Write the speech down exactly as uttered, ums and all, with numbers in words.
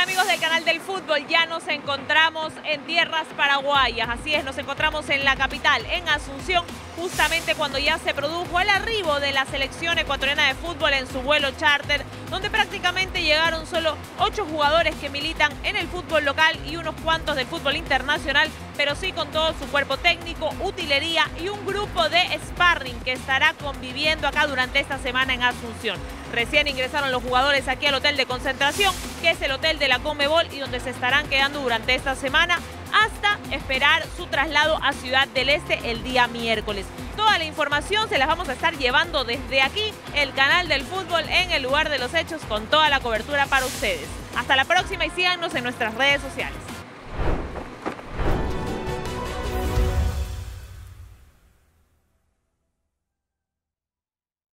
amigos del canal del fútbol? Ya nos encontramos en tierras paraguayas, así es, nos encontramos en la capital, en Asunción, justamente cuando ya se produjo el arribo de la selección ecuatoriana de fútbol en su vuelo charter, donde prácticamente llegaron solo ocho jugadores que militan en el fútbol local y unos cuantos del fútbol internacional, pero sí con todo su cuerpo técnico, utilería y un grupo de sparring que estará conviviendo acá durante esta semana en Asunción. Recién ingresaron los jugadores aquí al hotel de concentración, que es el hotel de la Conmebol, y donde se estarán quedando durante esta semana hasta esperar su traslado a Ciudad del Este el día miércoles. Toda la información se las vamos a estar llevando desde aquí, el canal del fútbol, en el lugar de los hechos, con toda la cobertura para ustedes. Hasta la próxima y síganos en nuestras redes sociales.